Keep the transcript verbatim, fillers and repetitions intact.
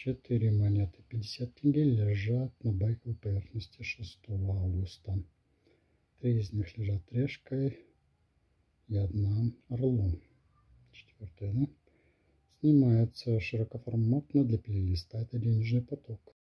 Четыре монеты пятьдесят тенге лежат на байковой поверхности шестого августа. Три из них лежат решкой и одна орлом. Четвертая, да? Снимается широкоформатно для плейлиста. Это денежный поток.